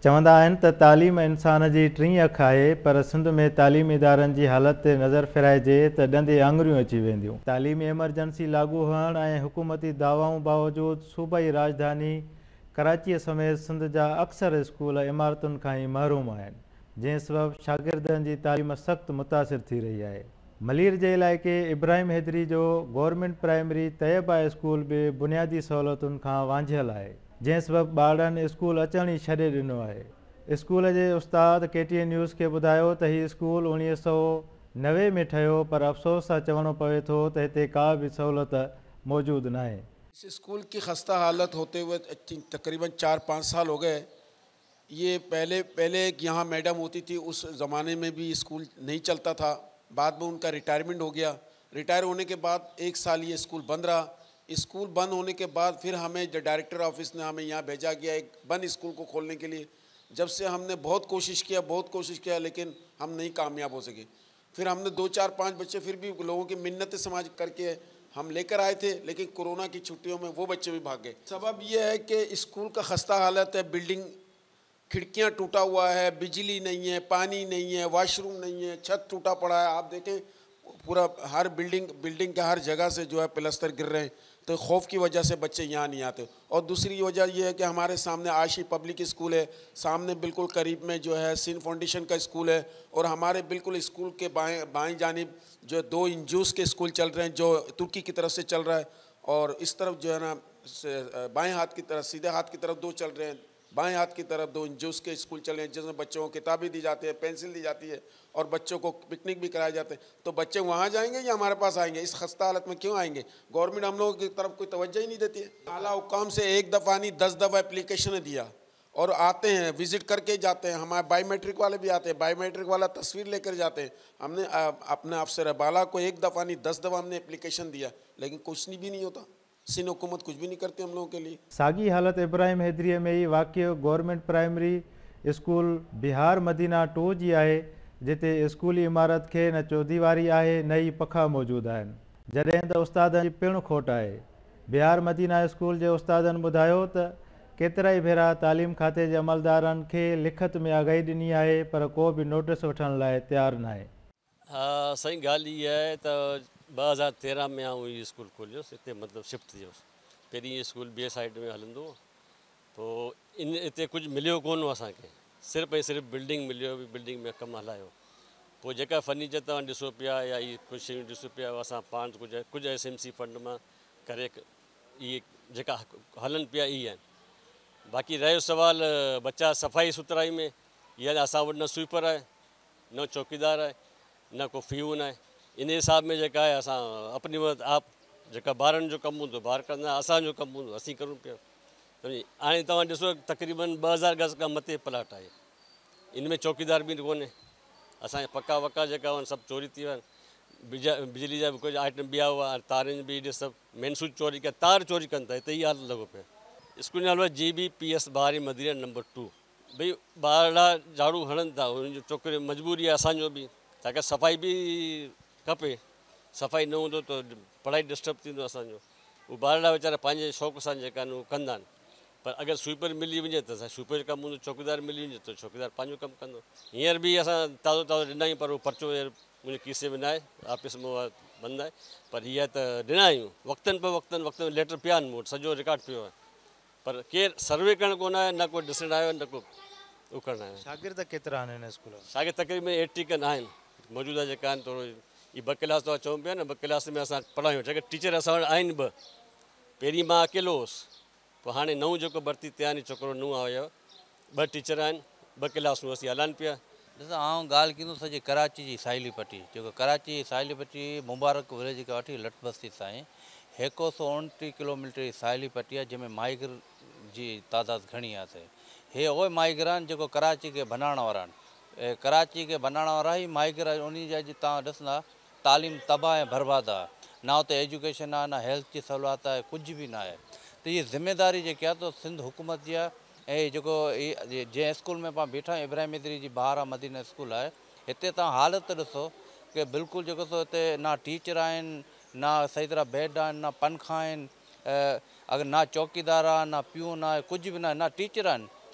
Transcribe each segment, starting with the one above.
चवंदा आहिनि त तालीम इंसान जी टीं अख आहे, पर सिंध में तालीमी इदारनि जी हालत ते नज़र फिराइजे त ॾंदे आङुरियूं अची वेंदियूं। तालीमी एमरजेंसी लागू हुअण ऐं हुकूमती दावाऊं बावजूदि सूबाई राजधानी कराचीअ समेत सिंध जा अक्सर स्कूल इमारतुनि खां ई महरूम आहिनि, जंहिं सबबि शागिर्दनि जी तालीम सख़्तु मुतासिर थी रही आहे। मलीर जे इलाइक़े इब्राहिम हैदरी जो गवर्नमेंट प्राइमरी तैयबा स्कूल बि बुनियादी सहूलियतुनि खां वांझियल आहे, जंहिं सबबि ॿारनि स्कूल अचण ई छॾे ॾिनो आहे। स्कूल जे उस्ताद KTN न्यूज़ खे ॿुधायो त हीउ स्कूल 1990 में ठहियो, पर अफ़सोस सां चवणो पवे थो त हिते का बि सहूलियत मौजूदु नाहे। इस स्कूल की खस्ता हालत होते हुए तकरीबन 4-5 साल हो गए। ये पहले यहाँ मैडम होती थी, उस ज़माने में भी स्कूल नहीं चलता था। बाद में उनका रिटायरमेंट हो गया। रिटायर होने के बाद 1 साल ये स्कूल बंद रहा। स्कूल बंद होने के बाद फिर हमें जो डायरेक्टर ऑफिस ने हमें यहाँ भेजा गया एक बंद स्कूल को खोलने के लिए। जब से हमने बहुत कोशिश किया लेकिन हम नहीं कामयाब हो सके। फिर हमने 2-4-5 बच्चे फिर भी लोगों की मिन्नतें समाज करके हम लेकर आए थे, लेकिन कोरोना की छुट्टियों में वो बच्चे भी भाग गए। सबब ये है कि स्कूल का खस्ता हालत है, बिल्डिंग खिड़कियाँ टूटा हुआ है, बिजली नहीं है, पानी नहीं है, वॉशरूम नहीं है, छत टूटा पड़ा है। आप देखें पूरा हर बिल्डिंग के हर जगह से जो है प्लास्टर गिर रहे हैं, तो खौफ की वजह से बच्चे यहाँ नहीं आते। और दूसरी वजह यह है कि हमारे सामने आशी पब्लिक स्कूल है, सामने बिल्कुल करीब में जो है सिंध फाउंडेशन का स्कूल है, और हमारे बिल्कुल स्कूल के बाएं जानिब जो 2 इंजूस के स्कूल चल रहे हैं जो तुर्की की तरफ से चल रहा है, और इस तरफ जो है ना बाएँ हाथ की तरफ, सीधे हाथ की तरफ 2 चल रहे हैं, बाएं हाथ की तरफ 2 इंजूस के स्कूल चले हैं, जिसमें बच्चों को किताबें दी जाती है, पेंसिल दी जाती है, और बच्चों को पिकनिक भी कराए जाते हैं। तो बच्चे वहाँ जाएंगे या हमारे पास आएंगे? इस खस्ता हालत में क्यों आएंगे? गवर्नमेंट हम लोगों की तरफ कोई तवज्जो ही नहीं देती है। आला हुकाम से 1 दफ़ा नहीं 10 दफ़ा एप्लीकेशन दिया, और आते हैं, विज़िट करके जाते हैं। हमारे बायोमेट्रिक वाले भी आते हैं, बायोमेट्रिक वाला तस्वीर लेकर जाते हैं। हमने अपने अफसर बाला को 1 दफ़ा नहीं 10 दफ़ा हमने एप्लीकेशन दिया, लेकिन कुछ भी नहीं होता। सिंध हुकूमत कुछ भी नहीं करती हम लोगों के लिए। साॻी हालत इब्राहिम हैदरीअ में ई वाक़िअ government primary school Bihar Madina 2 जी आहे, जिते स्कूली इमारत खे न चौधीवारी आहे न ई पखा मौजूदु आहिनि, जॾहिं त उस्तादनि जी पिणु खोट आहे। बिहार मदीना स्कूल जे उस्तादनि ॿुधायो त केतिरा ई भेरा तालीम खाते जे अमलदारनि खे लिखत में आगाही ॾिनी आहे, पर को बि नोटिस वठण लाइ तयारु न आहे। हाँ, सही ॻाल्हि इहा आहे त 2013 में आऊं इहो स्कूल खोलियोसि, हिते मतिलबु शिफ्ट थियोसि। पहिरीं इहो स्कूल ॿिए साइड में हलंदो हो, पोइ हिते कुझु मिलियो कोन असांखे, सिर्फ़ु ऐं सिर्फ़ु बिल्डिंग मिलियो, बिल्डिंग में कमु हलायो। पोइ जेका फर्नीचर तव्हां ॾिसो पिया या इहे कुझु शयूं ॾिसो पिया, असां पाण कुझु SMC फंड मां करे इहे जेका हलनि पिया इहे आहिनि। बाक़ी रहियो सुवाल बच्चा सफ़ाई सुथराई में, इहा असां वटि न स्वीपर आहे, न चौकीदार आहे, न को फ़ीऊन आहे। इन हिसाब में जेका आहे असां अपनी मदद आप जेका ॿारनि जो कमु हूंदो ॿार कंदा, असांजो कमु हूंदो असीं करूं पिया। हाणे तव्हां ॾिसो तक़रीबन 2000 गज़ खां मथे प्लाट आहे, इन में चौकीदार बि कोन्हे। असांजा पका वका जेका आहिनि सभु चोरी थी विया आहिनि। बिजली जा बि कुझु आइटम ॿिया हुआ, तारुनि बि ॾिस सभु मेन स्विच चोरी कया, तार चोरी कनि था। हिते ई हाल लॻो पियो। स्कूल नालो आहे GBPS बारी मदीना नंबर 2। भई ॿार झाड़ू हणनि था, हुनजो छोकिरे मजबूरी आहे असांजो बि, छाकाणि सफ़ाई बि खपे। सफ़ाई न हूंदो त पढ़ाई डिस्टर्ब थींदो असांजो। उहे ॿार वीचारा पंहिंजे शौक़ सां जेका आहिनि उहे कंदा आहिनि, पर अगरि स्वीपर मिली वञे त स्वीपर जो कमु हूंदो, चौकीदार मिली वञे त चौकीदार पंहिंजो कमु कंदो। हींअर बि असां ताज़ो ॾिना आहियूं, पर उहो पर्चो मुंहिंजे खीसे में न आहे, ऑफिस में बंदि आहे। पर हीअ त ॾिना आहियूं वक़्तनि पे लेटर पिया आहिनि, मूं वटि सॼो रिकॉर्ड पियो आहे, पर केरु सर्वे करणु कोन आहे, न को ॾिसणु आयो, न को उहो करणु आयो। शागिर्द केतिरा आहिनि हिन स्कूल में? शागिर्द तक़रीबन 80 खनि आहिनि मौजूदा जेका आहिनि। थोरो इहे 2 क्लास तव्हां चऊं पिया न, 2 क्लास में असां पढ़ायूं, छाकाणि टीचर असां वटि आहिनि 2। पहिरीं मां अकेलो हुउसि, पोइ हाणे नओं जेको भर्ती थिया आहिनि, छोकिरो नओं आयो, 2 टीचर आहिनि, 2 क्लासूं असीं हलाइनि पिया। ॾिसो आउं ॻाल्हि कंदुसि सॼी कराची जी साहिली पट्टी, जेको कराची जी साहिली पट्टी मुबारक विलेज खां वठी लठ बस्ती ताईं 129 किलोमीटर जी साहिली पट्टी आहे, जंहिंमें माइग्र जी तादाद घणी आहे। हे उहे माइग्र आहिनि जेको कराची खे बनाइण वारा आहिनि। कराची खे बनाइण वारा ई माइग्र आहिनि। उन जा तव्हां ॾिसंदा तालीम तबाह ऐं बर्बादु आहे, न हुते एजुकेशन आहे, न हेल्थ जी सहूलियत आहे, कुझु बि न आहे। त इहा ज़िमेदारी जेकी आहे त सिंध हुकूमत जी आहे। ऐं जेको जंहिं स्कूल में पाण बीठा आहियूं, इब्राहिम हैदरी जी बहारा मदीना स्कूल आहे, हिते तव्हां हालत ॾिसो कि बिल्कुलु जेको सो हिते न टीचर आहिनि, न सही तरह बेड आहिनि, न पंखा आहिनि, अगरि न चौकीदार आहे, न प्यून आहे, कुझु बि न आहे, न टीचर आहिनि।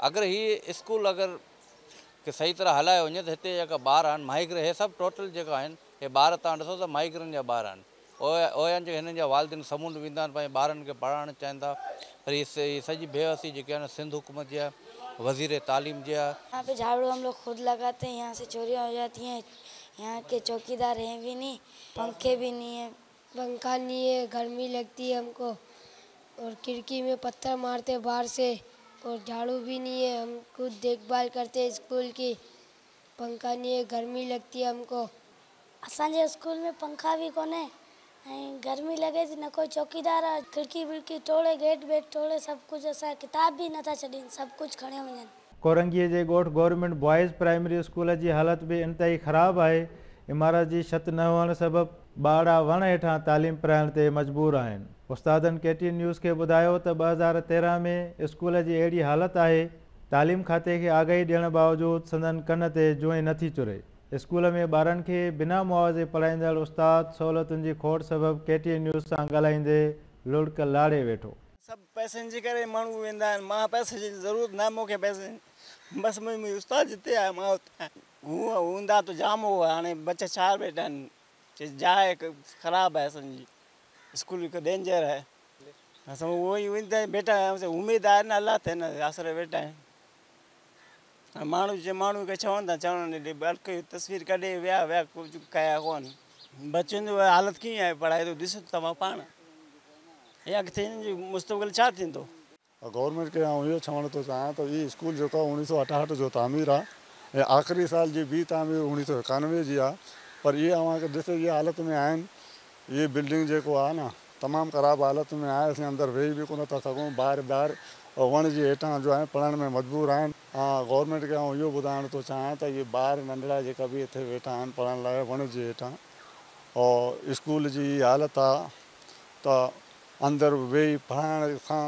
अगर ही स्कूल अगर कि सही तरह हलायो वञे त हिते जेका ॿार आहिनि माइग्र हे सभु टोटल जेका आहिनि हे ॿार तव्हां ॾिसो त माइग्रनि जा ॿार आहिनि। ओयनि जे हिननि जा वालिदिन समुंड वेंदा आहिनि पंहिंजे ॿारनि खे पढ़ाइणु चाहिनि था, पर हीअ सॼी बेवसी जेकी आहे न सिंध हुकूमत जी आहे, वज़ीर तालीम जी आहे। यहाँ पे झाड़ू हम लोग खुद लगाते हैं, यहाँ से चोरियाँ हो जाती हैं, यहाँ के चौकीदार हैं भी नहीं, पंखे भी नहीं है। पंखा नहीं है, गर्मी लगती है हमको, और खिड़की में पत्थर मारते बाहर से, और झाड़ू भी नहीं है, हम खुद देखभाल करते हैं स्कूल की। पंखा नहीं है, गर्मी लगती है हमको। असांजे स्कूल में पंखा भी कोने, गर्मी लगे थी, न कोई चौकीदार आहे, खिड़की विड़की तोड़े, गेट वेट तोड़े, सब कुछ। असां किताब भी नथा छॾीनि, सब कुछ खणे वञनि। कोरंगीअ जे ॻोठ गवर्नमेंट बॉयज़ प्राइमरी स्कूल जी हालत भी इंतहाई ख़राब आहे। इमारत जी छत न हुअण सबबि ॿार वण हेठां तालीम पढ़ाइण ते मजबूर आहिनि। उस्तादनि KTN न्यूज़ खे ॿुधायो त 2013 में स्कूल जी अहिड़ी हालत आहे, तालीम खाते खे आगाही ॾियण बावजूदि संदनि कन ते जुए नथी चुरे। स्कूल में ॿारनि खे बिना मुआवज़े पढ़ाईंदड़ उस्ताद सहूलियतुनि जी खोट सबबि KTN न्यूज़ सां ॻाल्हाईंदे लुड़क लाड़े वेठो। सभु पैसनि जे करे माण्हू वेंदा आहिनि, मां पैसे जी ज़रूरत न मूंखे पैसे, बसि मुंहिंजी उस्ताद जिते आहे मां उते आहियां। हूंदा त जाम हुआ, हाणे बच्चा छा वेठा आहिनि, जाइ ख़राबु आहे असांजी, स्कूल हिकु डेंजर आहे। असां उहो ई वेंदा वेठा आहियूं, उमेदु आहे न अलाह ते न आसरे वेठा आहियूं। माण्हू खे चवनि ॾे बल्कि तस्वीर कढे विया कुझु कया कोन। बच्चनि जो हालत कीअं आहे, पढ़ाई तो ॾिसो तव्हां पाण, या अॻिते हिन जो मुस्तक़बिल छा थींदो। गवर्नमेंट खे इहो चवणु थो चाहियां त हीअ स्कूल जेको 1968 जो तामीर आहे ऐं आख़िरी साल जी ॿी तामीर 1991 जी आहे, पर इहे अव्हांखे ॾिसो इहे हालत में आहिनि। इहे बिल्डिंग जेको आहे न तमामु ख़राबु हालत में आहे, असीं अंदरि वेही बि कोन था सघूं। ॿार वण जे हेठां जो आहे पढ़ण में मजबूर आहिनि। गवर्नमेंट खे इहो ॿुधाइणु थो चाहियां त इहे ॿार नंढड़ा जेका बि हिते वेठा आहिनि पढ़ण लाइ वण जे हेठां, और स्कूल जी हालत आहे त अंदरि वेही पढ़ाइण खां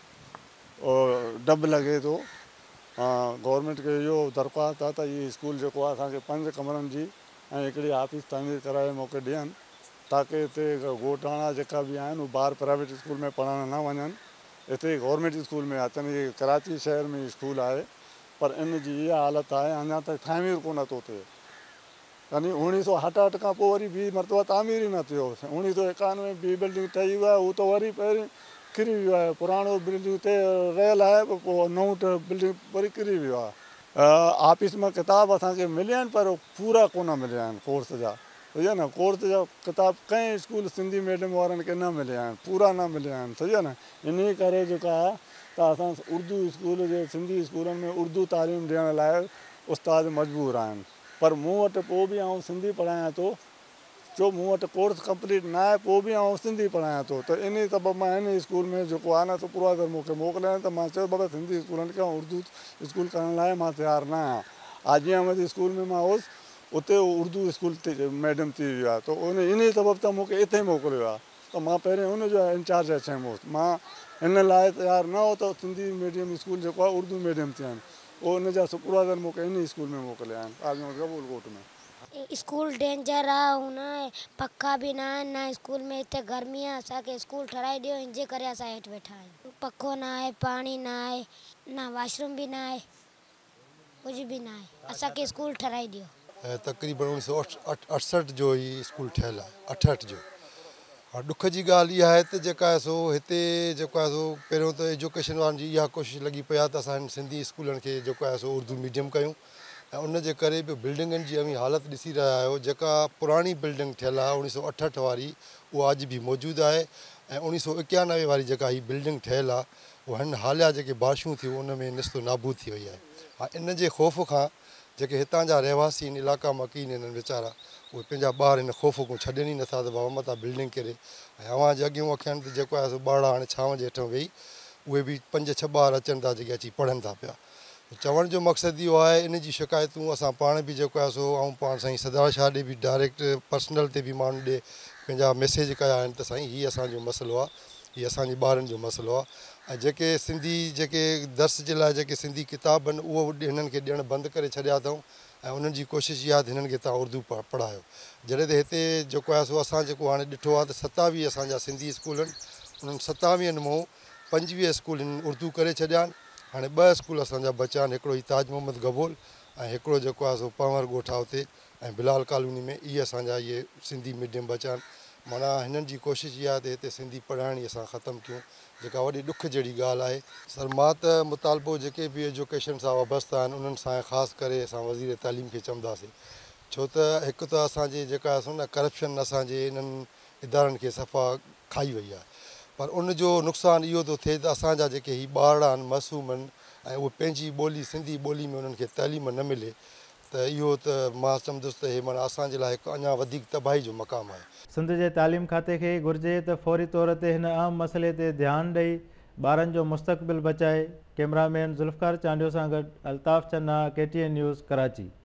मतिलबु डपु लॻे थो। गवर्नमेंट खे इहो दरख़्वास्त आहे त इहे स्कूल जेको आहे असांखे 5 कमरनि जी ऐं हिकिड़ी ऑफिस तामीर कराए मौक़े ॾियनि, ताकी हिते ॻोठाणा जेका बि आहिनि उहे ॿार प्राइवेट स्कूल में पढ़णु न वञनि, हिते गवर्नमेंट स्कूल में अचनि। इहे कराची शहर में स्कूल आहे, पर इन जी इहा हालत आहे, अञा ताईं तामीर कोन थो थिए। यानी 1968 खां पोइ वरी ॿी मरतबा तामीर ई न थियो। 1991 ॿी बिल्डिंग ठही वियो आहे, उहो त वरी पहिरीं किरी वियो आहे। पुराणो बिल्डिंग ते रहियल आहे, पोइ नओं बिल्डिंग वरी किरी वियो आहे। ऑफिस में किताब असांखे मिलिया आहिनि, पर पूरा कोन मिलिया आहिनि कोर्स जा, सही आहे न। कोर्स जा किताब कंहिं स्कूल सिंधी मीडियम वारनि खे न मिलिया आहिनि, पूरा न मिलिया आहिनि, सही आहे न। इन करे जेका आहे त असां उर्दू स्कूल जे सिंधी स्कूलनि में उर्दू तालीम ॾियण लाइ उस्ताद मजबूर आहिनि। पर मूं वटि पोइ बि आउं सिंधी पढ़ायां थो, जो मूं वटि कोर्स कंप्लीट न आहे, पोइ बि आउं सिंधी पढ़ायां थो। त इन सबबु मां हिन स्कूल में जेको आहे न सुपरवाइज़र मूंखे मोकिलिया, त मां चयो बाबा सिंधी स्कूलनि खे उर्दू स्कूल करण लाइ मां तयारु न आहियां। आजी अहमद स्कूल में मां हुउसि, उते उर्दू स्कूल मैडम थी वियो आहे, त इन सबबु त मूंखे हिते मोकिलियो आहे। त मां पहिरियों हुनजो इंचार्ज चयोमांसि, मां हिन लाइ तयारु न हो त सिंधी मीडियम स्कूल जेको आहे उर्दू मीडियम थियनि, उहो हुन जा सुपरवाइज़र मूंखे इन स्कूल में मोकिलिया आहिनि, आजमगढ़ कबूलकोट में। स्कूल डेंजर आहे, हुन पखा बि न आहिनि, न स्कूल में हिते गर्मी आहे, असांखे स्कूल ठाराए ॾियो, इन जे करे असां हेठि वेठा आहियूं। पखो न आहे, पाणी न आहे, न वॉशरूम बि न आहे, कुझु बि न आहे, असांखे स्कूल ठाराए ॾियो। तक़रीबन 1968 जो ही स्कूल ठहियल आहे, 68 जो। ॾुख जी ॻाल्हि इहा आहे त जेका आहे सो हिते जेको आहे सो पहिरियों त एजुकेशन वारनि जी इहा कोशिशि लॻी पई आहे त असां सिंधी स्कूलनि खे जेको आहे सो उर्दू मीडियम कयूं, ऐं उनजे करे बि बिल्डिंगनि जी अवी हालत ॾिसी रहिया आहियो। जेका पुराणी बिल्डिंग ठहियल आहे 1968 वारी, उहा अॼु बि मौजूदु आहे, ऐं 1991 वारी जेका हीअ बिल्डिंग ठहियल आहे, उहा हिन हालिया जेके बारिशूं थियूं उन में निस्तो नाबूद थी वई आहे। हा, इन जे ख़ौफ़ खां जेके हितां जा रहवासी आहिनि, इलाइक़ा मकीन आहिनि वीचारा, उहे पंहिंजा ॿार हिन ख़ौफ़ खां छॾनि ई नथा त बाबा मथां बिल्डिंग किरे। ऐं अव्हां जे अॻियूं अखियुनि ते जेको आहे सो ॿार हाणे छांव जे हेठां वेही, उहे बि 5-6 ॿार अचनि था जेके अची पढ़नि था पिया। चवण जो मक़सदु इहो आहे, इन जी शिकायतूं असां पाण बि जेको आहे सो ऐं पाण साईं सदार शाह ॾे बि डायरेक्ट पर्सनल ते बि माण्हू ॾे पंहिंजा मैसेज कया आहिनि त साईं हीअ असांजो मसइलो आहे, हीअ असांजे ॿारनि जो मसइलो आहे। ऐं जेके सिंधी जेके दर्स जे लाइ जेके सिंधी किताब आहिनि उहो हिननि खे ॾियणु बंदि करे छॾिया अथऊं, ऐं उन्हनि जी कोशिशि इहा त हिननि खे तव्हां उर्दू पढ़ायो। जॾहिं त हिते जेको आहे सो असां जेको हाणे ॾिठो आहे त 27 असांजा सिंधी स्कूल आहिनि, उन्हनि 27 मां 25 स्कूल उर्दू करे छॾिया आहिनि, हाणे 2 स्कूल असांजा बचा आहिनि, हिकिड़ो ही ताज मोहम्मद गबोल ऐं हिकिड़ो जेको आहे सो पंवर ॻोठ आहे उते ऐं बिलाल कॉलोनी में। इहे असांजा इहे सिंधी मीडियम बचा आहिनि। माना हिननि जी कोशिशि इहा आहे त हिते सिंधी पढ़ाइणी असां ख़तमु कयूं, जेका वॾी ॾुख जहिड़ी ॻाल्हि आहे। सर मां त मुतालबो जेके बि एजुकेशन सां वाबस्ता आहिनि उन्हनि सां ख़ासि करे असां वज़ीर तालीम खे चवंदासीं, छो त हिकु त असांजे जेका आहे न करप्शन असांजे इन्हनि इदारनि खे सफ़ा खाई वई आहे, पर उनजो नुक़सानु इहो थो थिए त असांजा जेके ही ॿार आहिनि मासूम आहिनि ऐं उहे पंहिंजी ॿोली सिंधी ॿोली में उन्हनि खे तइलीम न मिले त इहो त मां सम्झुसि त हे माना असांजे लाइ हिकु अञा वधीक तबाही जो मक़ामु आहे। सिंध जे तालीम खाते खे घुर्जे त फौरी तौर ते हिन अहम मसइले ते ध्यानु ॾेई ॿारनि जो मुस्तक़बिल बचाए। कैमरामैन ज़ुल्फ़कार चांडियो सां गॾु अल्ताफ़ चन्ना, KTN न्यूज़, कराची।